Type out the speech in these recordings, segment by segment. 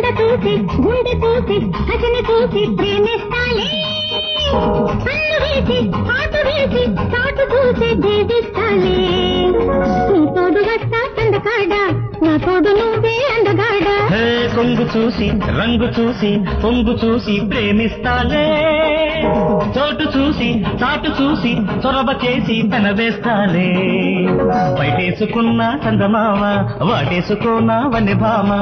చూసి గుండె చూసి కసిని చూసి ప్రేమిస్తాలే కన్ను వేసి ఆటు వేసి చాటు చూసి జీవిస్తాలే నీ తోడు వస్తా చందకాడా నా తోడు నువ్వే అందగాడా కొంగు చూసి రంగు చూసి పొంగు చూసి ప్రేమిస్తాలే చోటు చూసి చాటు చూసి చొరవ చేసి పెనవేస్తాలే బయటేసుకున్న చందమామ వాటేసుకోనా వని భామ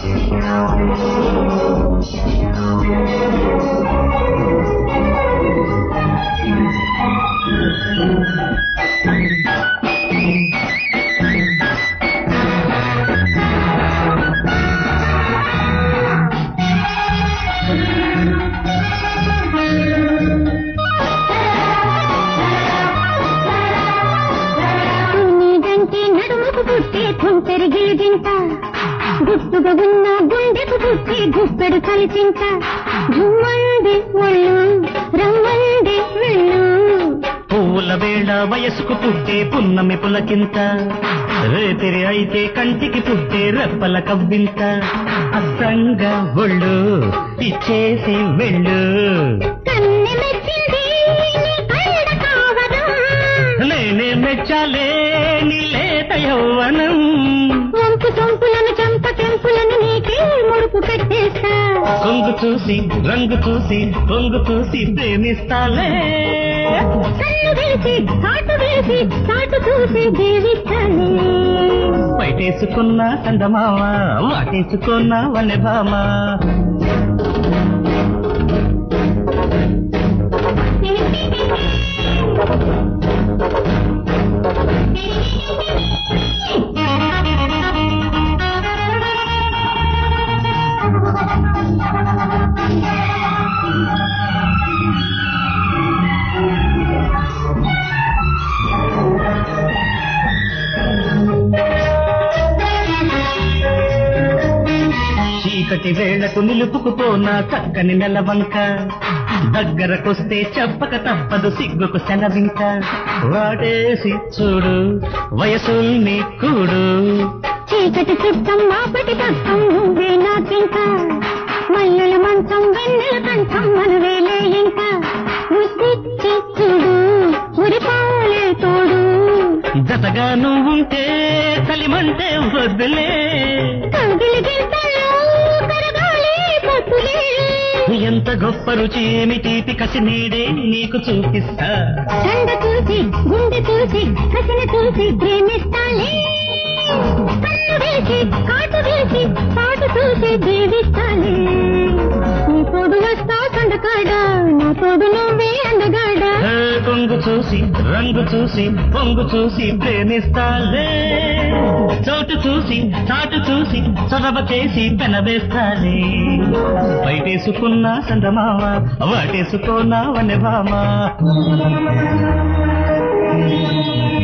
నడుముకు పుట్టే తుంటరి గిలిగింత గుట్టుగా ఉన్న గుండెకు పుట్టే గుప్పెడు కలిచింత జుమ్మంది ఒళ్ళు రమ్మంది వెళ్ళు పువ్వుల వేళ వయసుకు పుట్టే పున్నమి పులకింత రేతిరి అయితే కంటికి పుట్టే రెప్పల కవ్వింత అస్సంగా ఒళ్ళు ఇచ్చేసి వెళ్ళు కన్నె మెచ్చింది నేనే మెచ్చాలే నీలేత యౌవనం వంపు సొంపులను చంప చెంపులను నీకే ముడుపు పెట్టేస్తా కొంగు చూసి రంగు చూసి పొంగు చూసి ప్రేమిస్తాలే కన్ను వేసి కాటు వేసి చాటు చూసి జీవిస్తాలే బయటేసుకున్న చందమామ వాటేసుకున్న వన్నె భామ చీకటి వేళకు నిలుపుకుపోనా చక్కని నెలవంక దగ్గరకొస్తే చెప్పక తప్పదు సిగ్గుకు సెలవింక వాటేసి చూడు వయసుల్ని కూడు చీకటి చుట్టం మాపటి తత్వం నువ్వే నాకింకా మల్లెల మంచం వెన్నెల కంఠం మనవేలే ఇంకా ముద్దిచ్చి చూడు ఉరిపాలే తోడు జతగా నువ్వుంటే చలిమంటే వద్దులే కౌగిలి గింతల్లో కరగాలే పొత్తులే ఎంత గొప్ప రుచి ఏమి తీపి కసి నీడే నీకు చూపిస్తా చండ చూసి గుండె చూసి కసిని చూసి ప్రేమిస్తాలే కన్ను వేసి కాటు వేసి పాటు చూసి జీవిస్తాలే నీ తోడు వస్తా చండకాడా నా తోడు నువ్వే అందగాడా కొంగు చూసి రంగు చూసి పొంగు చూసి ప్రేమిస్తాలే చోటు చూసి చాటు చూసి చొరవ చేసి పెనవేస్తాలే బయటేసుకున్న చందమామ వాటేసుకోనా వనె భామ